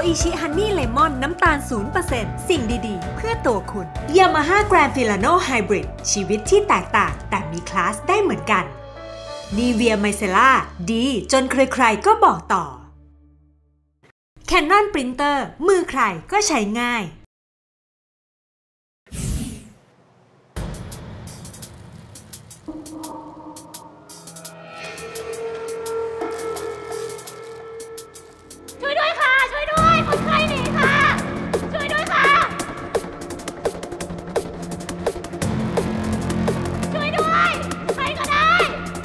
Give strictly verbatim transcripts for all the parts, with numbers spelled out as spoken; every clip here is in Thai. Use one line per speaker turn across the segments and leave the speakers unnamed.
อิชิฮันนี่เลมอนน้ำตาล ศูนย์เปอร์เซ็นต์ สิ่งดีๆเพื่อตัวคุณยามาฮ่าแกรนด์ฟิลาโนไฮบริดชีวิตที่แตกต่างแต่มีคลาสได้เหมือนกันนีเวียไมเซล่าดีจนใครๆก็บอกต่อ Canon Printer มือใครก็ใช้ง่าย
ช่วยด้วยค่ะช่วยด้วยคนไข้หนีค่ะช่วยด้วยค่ะช่วยด้วยใครก็ได้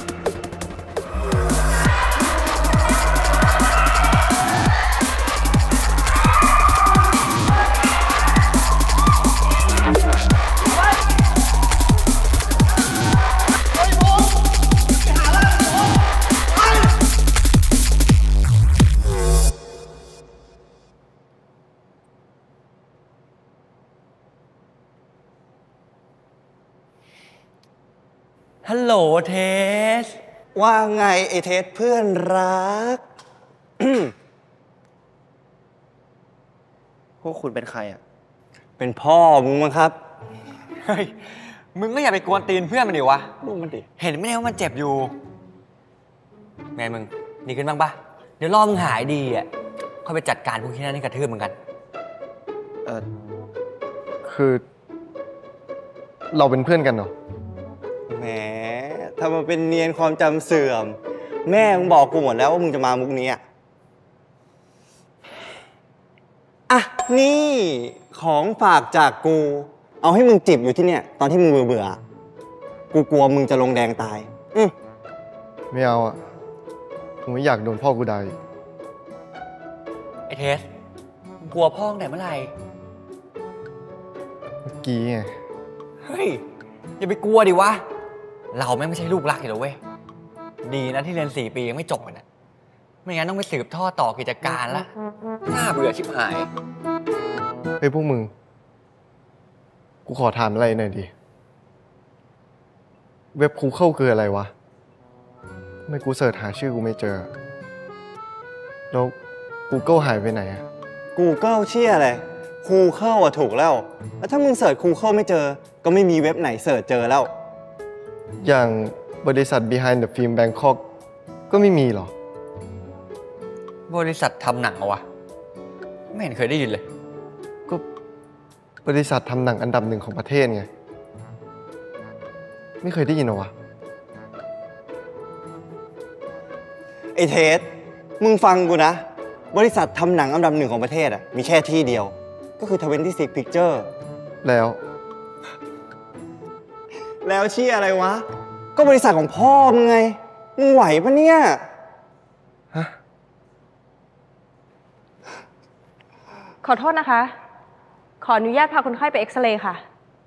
ฮัลโหลเทส
ว่าไงไอเทสเพื่อนรัก
พวกคุณเป็นใครอ่ะ
เป็นพ่อมึงมั้งครับ
เฮ้ย มึงก็อย่าไปกวนตีนเพื่อนมันดิวะ
ลูกมันดิ
เห็นไหมว่ามันเจ็บอยู่ ไงมึงดีขึ้นบ้างปะเดี๋ยวรอมึงหายดีอ่ะค่อยไปจัดการพวกที่นั่นให้กระทืบมึงกัน
เออคือ เราเป็นเพื่อนกันเหรอ
แหมถ้ามันเป็นเนียนความจำเสื่อมแม่มึงบอกกูหมดแล้วว่ามึงจะมามุกนี้อ่ะอ่ะนี่ของฝากจากกูเอาให้มึงจิบอยู่ที่เนี่ยตอนที่มึงเบื่อเบื่อกูกลัวมึงจะลงแดงตายอืม
ไม่เอาอ่ะกูไม่อยากโดนพ่อกูด่าอีก
ไอ้เทสมึงกลัวพ่อตั้งแต่เมื่อไหร่
เมื่อกี้ไง
เฮ้ยอย่าไปกลัวดิวะเราแม่งไม่ใช่ลูกรักอยู่แล้วเว้ยดีนะที่เรียนสี่ปียังไม่จบอ่ะนะไม่งั้นต้องไปสืบทอดต่อกิจการละน่าเบื่อชิบหาย
เฮ้ยพวกมึงกูขอถามอะไรหน่อยดิเว็บ Google คืออะไรวะทำไมกูเสิร์ชหาชื่อกูไม่เจอแล้ว Google หายไปไหนอะ
Google เชี่ยอะไร Google อะถูกแล้วแล้วถ้ามึงเสิร์ช Google ไม่เจอก็ไม่มีเว็บไหนเสิร์ชเจอแล้ว
อย่างบริษัท Behind the Film Bangkok ก็ไม่มีหรอ
บริษัททำหนังเหรอวะไม่เห็นเคยได้ยินเลย
ก็บริษัททำหนังอันดับหนึ่งของประเทศไงไม่เคยได้ยินหรอวะ
ไอ้เทสมึงฟังกูนะบริษัททำหนังอันดับหนึ่งของประเทศอ่ะมีแค่ที่เดียวก็คือ ยี่สิบหก Picture
แล้ว
แล้วเชี่ยอะไรวะก็บริษัทของพ่อมึงไงมึงไหวปะเนี่ย
ฮะ
ขอโทษนะคะขออนุญาตพาคนไข้ไปเอ็กซเรย์ค่ะ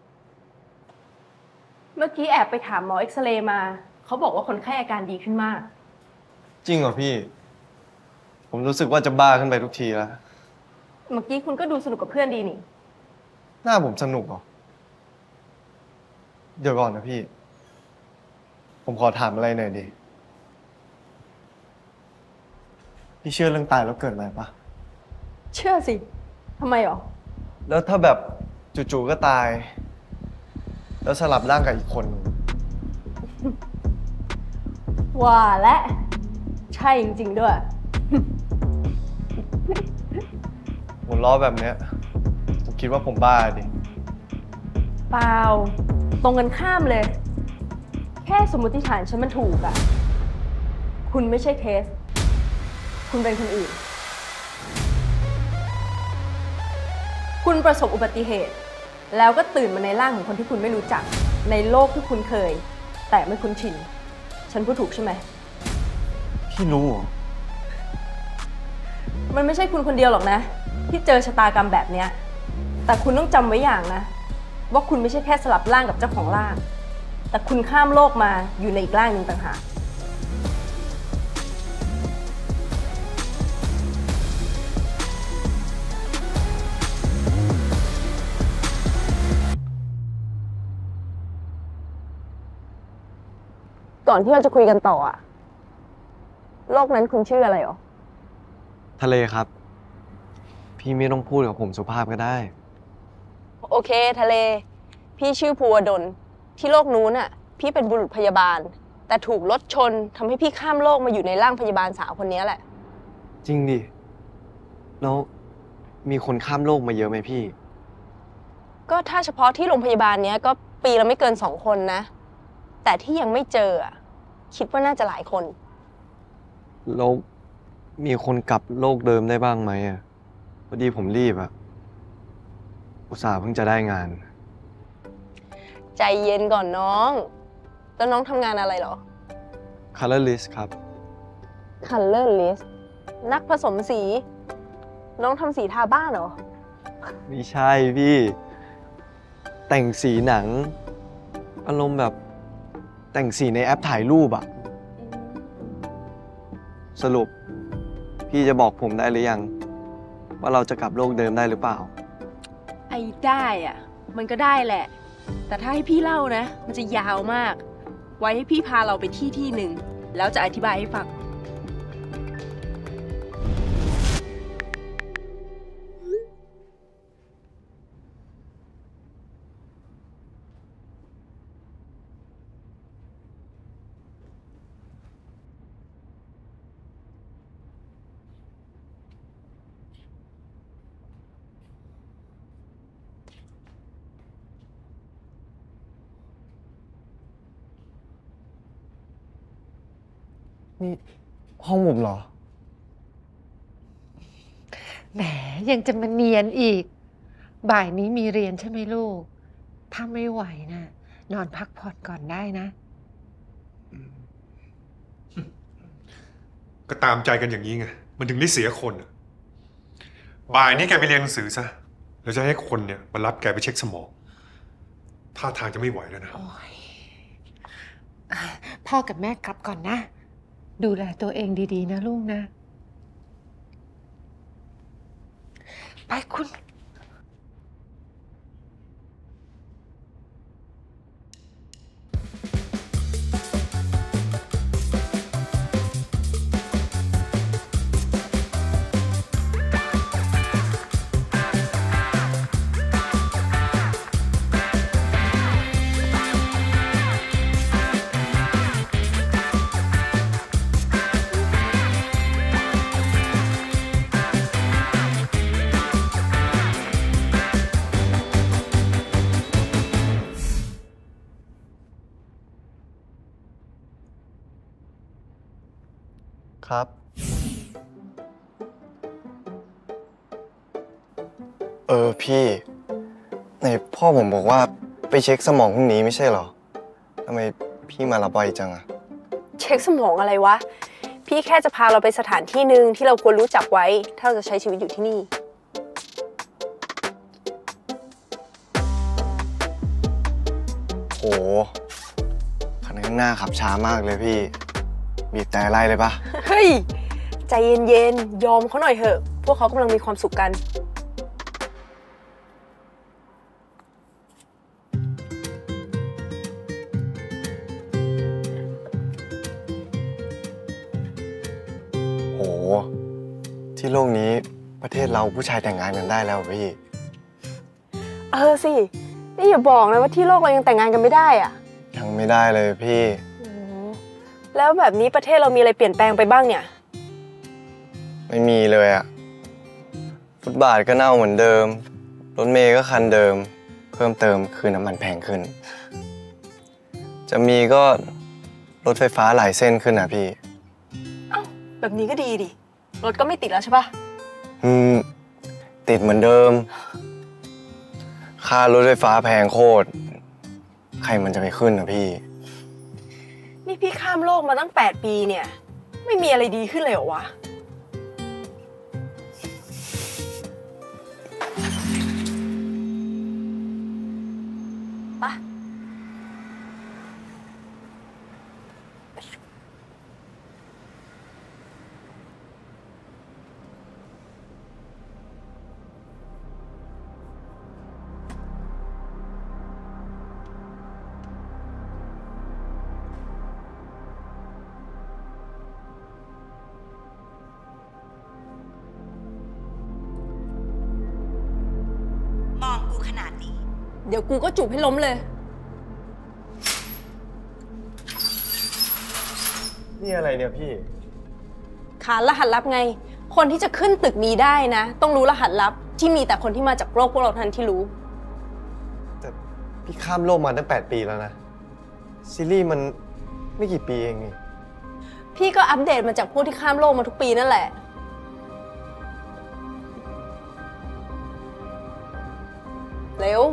เมื่อกี้แอบไปถามหมอเอ็กซเรย์มาเขาบอกว่าคนไข้อาการดีขึ้นมาก
จริงเหรอพี่ผมรู้สึกว่าจะบ้าขึ้นไปทุกทีแล้ว
เมื่อกี้คุณก็ดูสนุกกับเพื่อนดีนี่
หน้าผมสนุกเหรอเดี๋ยวก่อนนะพี่ผมขอถามอะไรหน่อยดิพี่เชื่อเรื่องตายแล้วเกิดอะไรปะ
เชื่อสิทำไมหรอ
แล้วถ้าแบบจู่ๆก็ตายแล้วสลับร่างกับอีกคน
ว่าและใช่จริงๆด้วย
ผมล้อแบบเนี้ยผมคิดว่าผมบ้าดิ
เปล่าตรงกันข้ามเลยแค่สมมติฐานฉันมันถูกอะคุณไม่ใช่เทสคุณเป็นคนอื่นคุณประสบอุบัติเหตุแล้วก็ตื่นมาในร่างของคนที่คุณไม่รู้จักในโลกที่คุณเคยแต่ไม่คุ้นชินฉันพูดถูกใช่ไหม
พี่รู้เหรอ
มันไม่ใช่คุณคนเดียวหรอกนะที่เจอชะตากรรมแบบเนี้ยแต่คุณต้องจำไว้อย่างนะว่าคุณไม่ใช่แค่สลับร่างกับเจ้าของร่างแต่คุณข้ามโลกมาอยู่ในอีกร่างหนึ่งต่างหากก่อนที่เราจะคุยกันต่ออะโลกนั้นคุณชื่ออะไรหรอ
ทะเลครับพี่ไม่ต้องพูดกับผมสุภาพก็ได้
โอเคทะเล พี่ชื่อภูวดลที่โลกนู้นอ่ะ พี่เป็นบุรุษพยาบาล แต่ถูกรถชนทำให้พี่ข้ามโลกมาอยู่ในร่างพยาบาลสาวคนนี้แหละ
จริงดิแล้วมีคนข้ามโลกมาเยอะไหมพี่
ก็ถ้าเฉพาะที่โรงพยาบาลเนี้ยก็ปีละไม่เกินสองคนนะ แต่ที่ยังไม่เจออ่ะคิดว่าน่าจะหลายคน
แล้วมีคนกลับโลกเดิมได้บ้างไหมอ่ะพอดีผมรีบอ่ะอุตส่าห์เพิ่งจะได้งาน
ใจเย็นก่อนน้อง แล้วน้องทำงานอะไรเหรอ
Colorlist ครับ
Color List นักผสมสี น้องทำสีทาบ้านเหรอ
ไม่ใช่พี่ แต่งสีหนัง อารมณ์แบบแต่งสีในแอปถ่ายรูปอะสรุป พี่จะบอกผมได้หรือยัง ว่าเราจะกลับโลกเดิมได้หรือเปล่า
ไอ้ได้อะมันก็ได้แหละ แต่ถ้าให้พี่เล่านะ มันจะยาวมาก ไว้ให้พี่พาเราไปที่ที่หนึ่งแล้วจะอธิบายให้ฟัง
นี่ห้องผมเหรอ
แหมยังจะมาเนียนอีก บ่ายนี้มีเรียนใช่ไหมลูก ถ้าไม่ไหวนะนอนพักผ่อนก่อนได้นะ
ก็ตามใจกันอย่างนี้ไง มันถึงได้เสียคนอะบ่ายนี้แกไปเรียนหนังสือซะ แล้วจะให้คนเนี่ยมารับแกไปเช็คสมอง ท่าทางจะไม่ไหวแล้วนะ
โอ้ยอ่ะพ่อกับแม่กลับก่อนนะ ดูแลตัวเองดีๆนะลูกนะ ไปคุณ
ครับ เออพี่ไหนพ่อผมบอกว่าไปเช็คสมองพรุ่งนี้ไม่ใช่เหรอทำไมพี่มารับไวจังอะ
เช็คสมองอะไรวะ พี่แค่จะพาเราไปสถานที่หนึ่งที่เราควรรู้จักไว้ ถ้าเราจะใช้ชีวิตอยู่ที่นี่
โหคันข้างหน้าขับช้ามากเลยพี่ บีบแต่ไล่เลยปะ
เฮ้ย ใจเย็นๆ ยอมเขาหน่อยเถอะ พวกเขากำลังมีความสุขกัน
โห ที่โลกนี้ประเทศเราผู้ชายแต่งงานกันได้แล้วพี่
เออสิ นี่อย่าบอกนะว่าที่โลกเรายังแต่งงานกันไม่ได้อะ
ยังไม่ได้เลยพี่
แล้วแบบนี้ประเทศเรามีอะไรเปลี่ยนแปลงไปบ้างเนี่ย
ไม่มีเลยอะฟุตบาทก็เน่าเหมือนเดิม รถเมล์ก็คันเดิม เพิ่มเติมคือน้ำมันแพงขึ้น จะมีก็รถไฟฟ้าหลายเส้นขึ้นนะพี่
เอ้า แบบนี้ก็ดีดิ รถก็ไม่ติดแล้วใช่ปะ
อืม ติดเหมือนเดิม ค่ารถไฟฟ้าแพงโคตร ใครมันจะไปขึ้นนะพี่
นี่พี่ข้ามโลกมาตั้งแปดปีเนี่ย ไม่มีอะไรดีขึ้นเลยเหรอวะ ปะเดี๋ยวกูก็จูบให้ล้มเลย
นี่อะไรเนี่ยพี่
ขานรหัสลับไง คนที่จะขึ้นตึกนี้ได้นะ ต้องรู้รหัสลับที่มีแต่คนที่มาจากโลกพวกเราทันที่รู้
แต่พี่ข้ามโลกมาตั้งแปดปีแล้วนะ ซีรีส์มันไม่กี่ปีเองนี่
พี่ก็อัปเดตมาจากพวกที่ข้ามโลกมาทุกปีนั่นแหละ เร็ว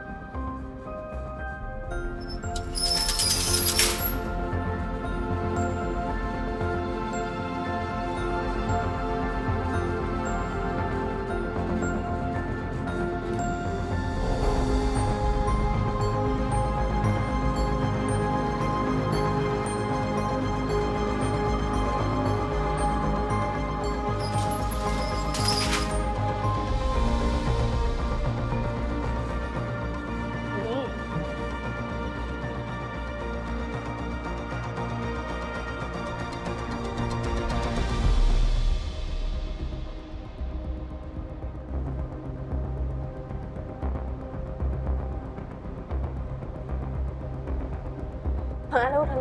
มาแล้วทะเล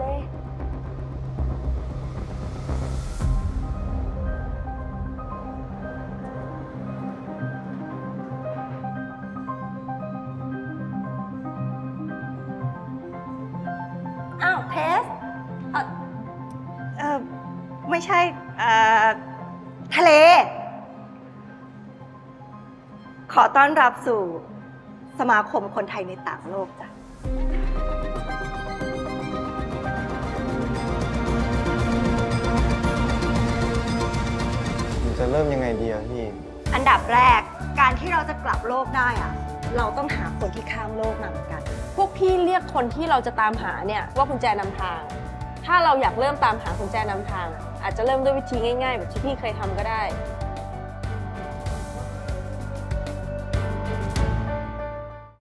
อ้าวเพสเอ่อเอ่อไม่ใช่เอ่อทะเล ขอต้อนรับสู่สมาคมคนไทยในต่างโลกจ้ะ
จะเริ่มยังไงดีอะพี่
อันดับแรกการที่เราจะกลับโลกได้อะเราต้องหาคนที่ข้ามโลกมาเหมือนกัน
พวกพี่เรียกคนที่เราจะตามหาเนี่ยว่ากุญแจนำทาง ถ้าเราอยากเริ่มตามหากุญแจนำทาง อาจจะเริ่มด้วยวิธีง่ายๆแบบที่พี่เคยทำก็ได้